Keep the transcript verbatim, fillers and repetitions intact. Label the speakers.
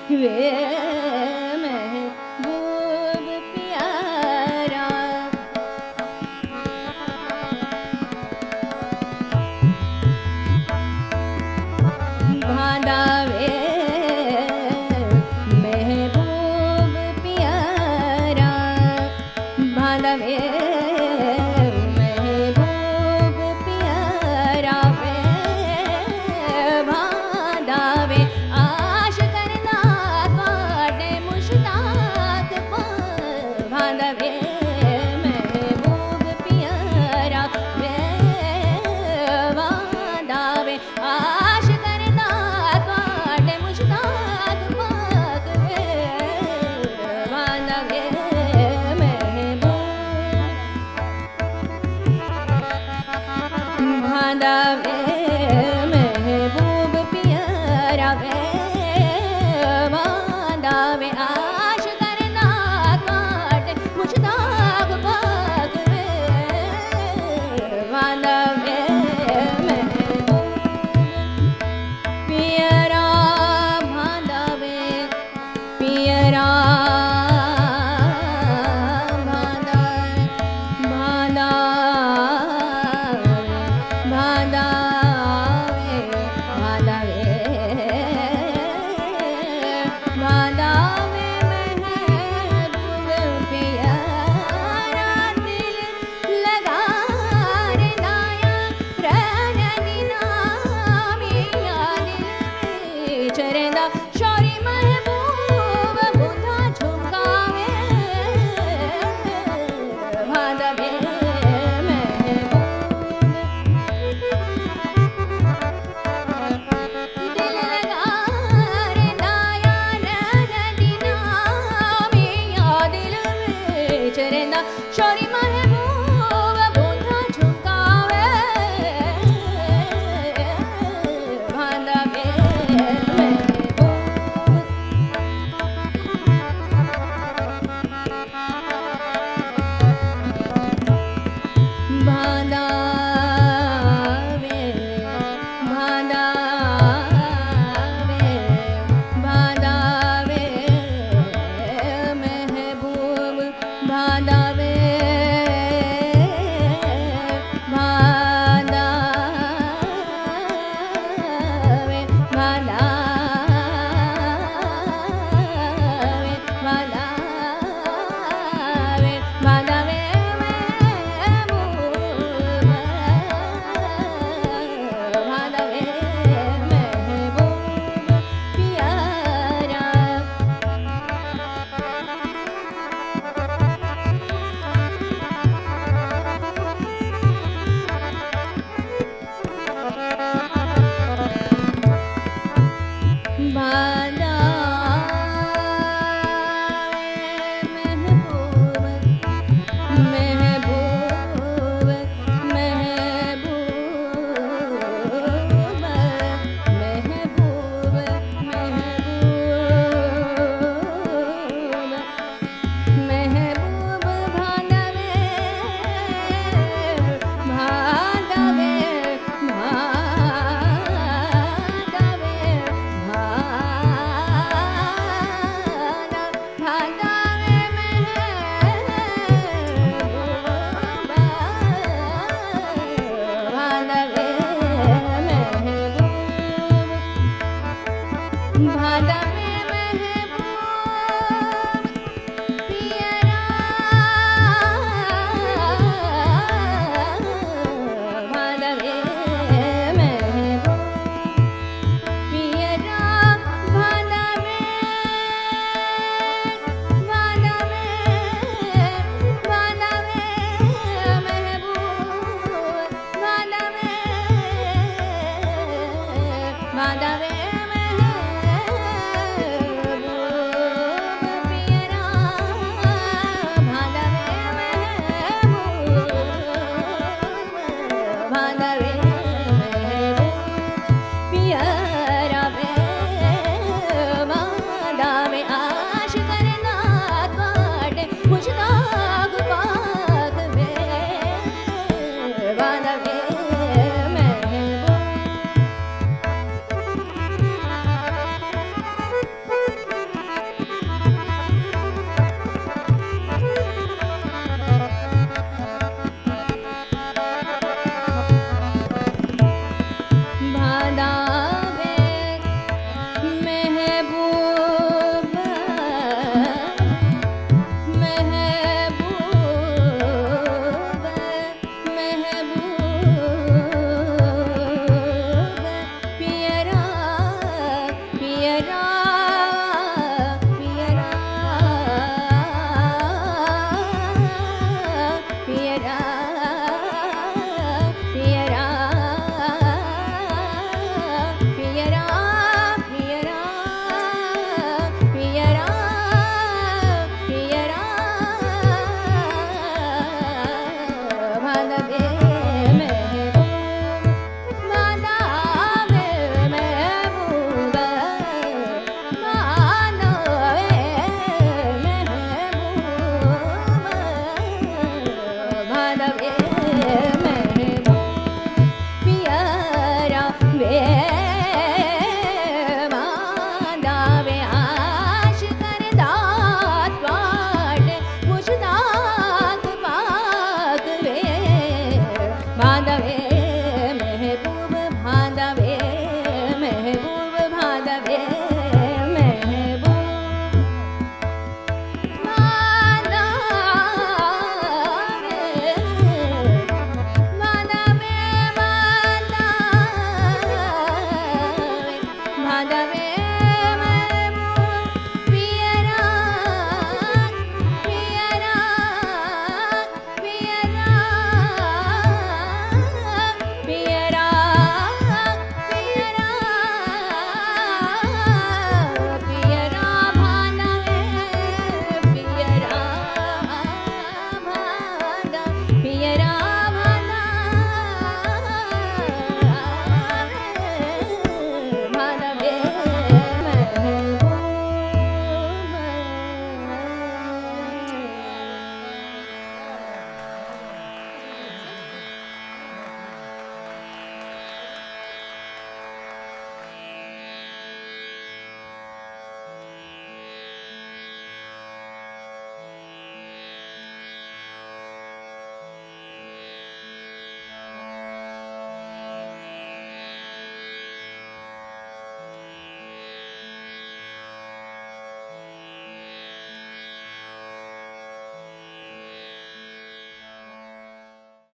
Speaker 1: वे महबूब प्यारा भादा वे महबूब प्यारा भादा वे महबूब प्यारा वे भादा वे आश करना काटे मुश्ताक भादा वे महबूब प्यारा वे भादा वे आश करना काटे मुश्ताक पाक वे भादा वे भादा वे महबूब प्यारा वे भादा वे आश करना काटे मुश्ताक पाक वे भादा वे महबूब प्यारा भादा वे प्यारा भादा भादा भादा वे भादा वे भादा वे महबूब प्यारा दिल लगा रे दाया रहन दिना मिया दिल चरदा शौरी महबूब बुधा झुमकावे भादा वे दिल लगा रे दाया रहन दिना मिया दिल में चरदा शौरी महबूब बुधा झुमकावे भादा वे भादा वे भादा वे भादा वे महबूब भादा वे भादा वे भादा वे भादा वे भादा वे महबूब भालावे